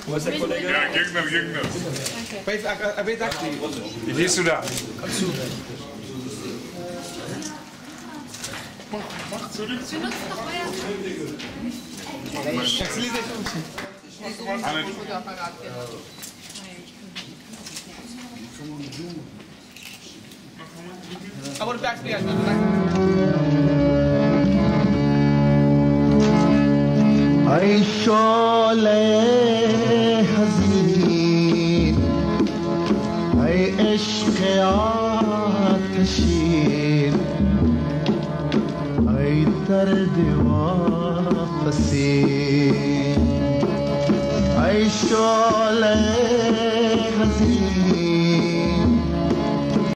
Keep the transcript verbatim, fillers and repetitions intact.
Wo ist der Kollege? Ja, Gegner, Gegner. Wer sagt die? Wie liest du da? Kommst du? Benutzt noch euer Fotoapparat. Aber du merkst mir أي شعلة حزين أي عشق عاطشين أي درد واپسين أي شعلة حزين